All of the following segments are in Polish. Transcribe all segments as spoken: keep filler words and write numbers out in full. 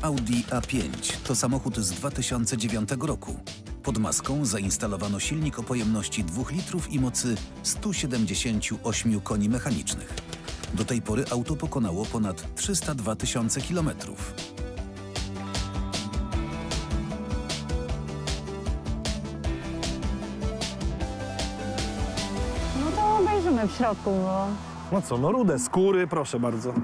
Audi A pięć to samochód z dwa tysiące dziewiątego roku. Pod maską zainstalowano silnik o pojemności dwóch litrów i mocy stu siedemdziesięciu ośmiu koni mechanicznych. Do tej pory auto pokonało ponad trzysta dwa tysiące kilometrów. No to obejrzymy w środku, bo... No co, no rude skóry, proszę bardzo.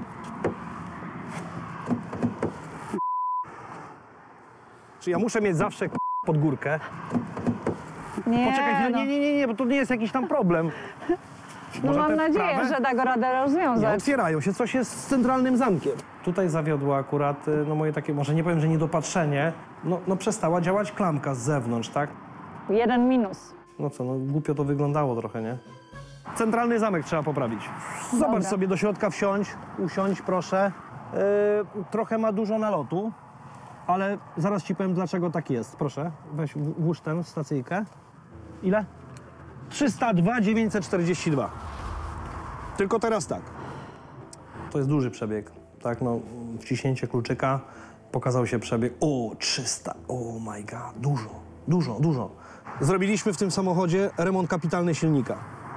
Czy ja muszę mieć zawsze pod górkę? Nie, Poczekaj, no. nie, nie, nie, nie, bo to nie jest jakiś tam problem. No mam te nadzieję, prawe? że da go radę Nie, rozwiązać. otwierają się, coś jest z centralnym zamkiem. Tutaj zawiodło akurat, no moje takie, może nie powiem, że niedopatrzenie, no, no przestała działać klamka z zewnątrz, tak? Jeden minus. No co, no głupio to wyglądało trochę, nie? Centralny zamek trzeba poprawić. Zobacz Dobra. sobie, do środka wsiądź, usiądź proszę. Yy, trochę ma dużo nalotu, ale zaraz ci powiem, dlaczego tak jest. Proszę, weź, w- włóż tę stacyjkę. Ile? trzysta dwa dziewięćset czterdzieści dwa. Tylko teraz tak. To jest duży przebieg, tak, no, wciśnięcie kluczyka, pokazał się przebieg, o, trzysta, oh my god, dużo, dużo, dużo. Zrobiliśmy w tym samochodzie remont kapitalny silnika.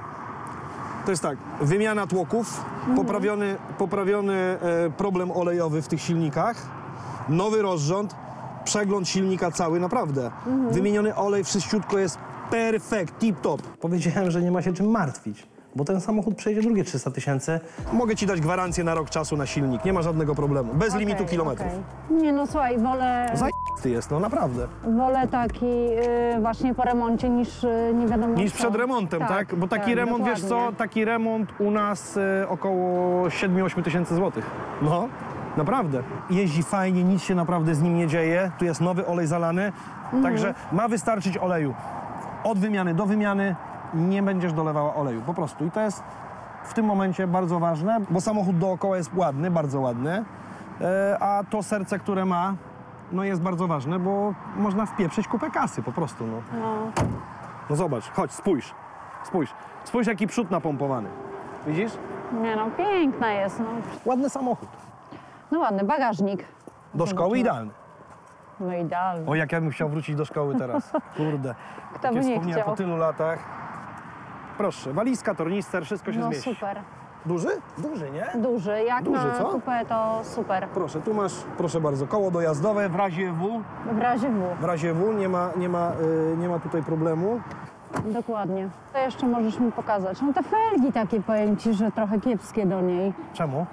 To jest tak, wymiana tłoków, poprawiony, poprawiony e, problem olejowy w tych silnikach, nowy rozrząd, przegląd silnika cały, naprawdę. Wymieniony olej, wszystko jest perfekt, tip-top. Powiedziałem, że nie ma się czym martwić, bo ten samochód przejdzie drugie trzysta tysięcy. Mogę ci dać gwarancję na rok czasu na silnik, nie ma żadnego problemu, bez Okej, limitu kilometrów. okej. Nie no słuchaj, wolę, Zajebisty jest, no naprawdę. wolę taki y, właśnie po remoncie niż y, nie wiadomo Niż co. przed remontem, tak? Bo taki tak, remont, wiesz co, dokładnie. taki remont u nas y, około siedem osiem tysięcy złotych. No, naprawdę. Jeździ fajnie, nic się naprawdę z nim nie dzieje. Tu jest nowy olej zalany, Mhm. także ma wystarczyć oleju. Od wymiany do wymiany nie będziesz dolewała oleju, po prostu. I to jest w tym momencie bardzo ważne, bo samochód dookoła jest ładny, bardzo ładny, e, a to serce, które ma, no jest bardzo ważne, bo można wpieprzyć kupę kasy po prostu, no. No. No zobacz, chodź, spójrz, spójrz. Spójrz, jaki przód napompowany. Widzisz? Nie no, piękna jest. No, Ładny samochód. no ładny, bagażnik. Do szkoły idealny. No idealny. O, jak ja bym chciał wrócić do szkoły teraz. Kurde. Kto Takie by nie wspomnienia chciał? po tylu latach. Proszę, walizka, tornister, wszystko się No zmieści. super. Duży? Duży, nie? Duży, jak Duży, na co? kupę to super. Proszę, tu masz, proszę bardzo, koło dojazdowe w razie W. W razie W. W razie W nie ma, nie ma, y, nie ma tutaj problemu. Dokładnie. To jeszcze możesz mi pokazać. No te felgi takie, powiem ci, że trochę kiepskie do niej. Czemu?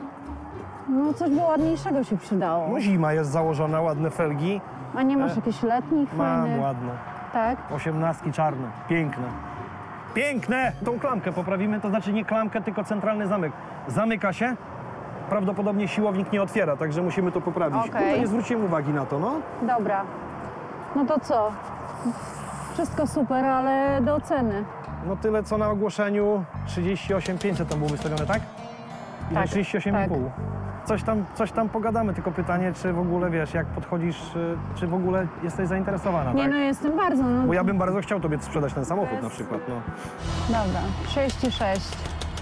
No coś by ładniejszego się przydało. No zima jest założona, ładne felgi. A nie masz jakichś letnich, Mam fajnych? ładne. Tak? Osiemnastki czarne, piękne. Piękne! Tą klamkę poprawimy, to znaczy nie klamkę, tylko centralny zamek. Zamyka się, prawdopodobnie siłownik nie otwiera, także musimy to poprawić. Okej. Kurde, nie zwróciłem uwagi na to, no. Dobra. No to co? Wszystko super, ale do oceny. No tyle co na ogłoszeniu, trzydzieści osiem tysięcy pięćset tam było wystawione, tak? I Tak, trzydzieści osiem i pół. Coś tam, coś tam pogadamy, tylko pytanie, czy w ogóle, wiesz, jak podchodzisz, y, czy w ogóle jesteś zainteresowana, Nie tak? no, jestem bardzo. No, Bo ja bym bardzo chciał tobie sprzedać ten samochód Bez- na przykład, no. Dobra, trzydzieści sześć.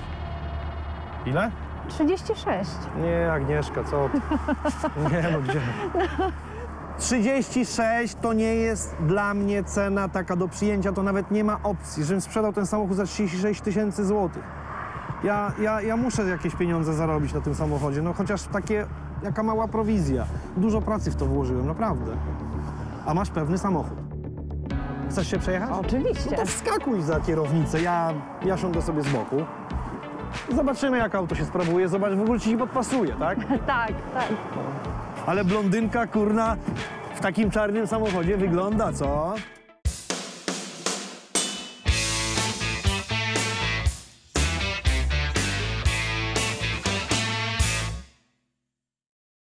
Ile? trzydzieści sześć. Nie, Agnieszka, co ty? Nie, no gdzie? trzydzieści sześć to nie jest dla mnie cena taka do przyjęcia, to nawet nie ma opcji, żebym sprzedał ten samochód za trzydzieści sześć tysięcy złotych. Ja, ja, ja muszę jakieś pieniądze zarobić na tym samochodzie, no chociaż takie, jaka mała prowizja. Dużo pracy w to włożyłem, naprawdę. A masz pewny samochód. Chcesz się przejechać? Oczywiście. No to wskakuj za kierownicę, ja, ja siądę sobie z boku. Zobaczymy, jak auto się sprawuje, zobacz, w ogóle ci podpasuje, tak? Tak, tak. Ale blondynka, kurna, w takim czarnym samochodzie wygląda, co?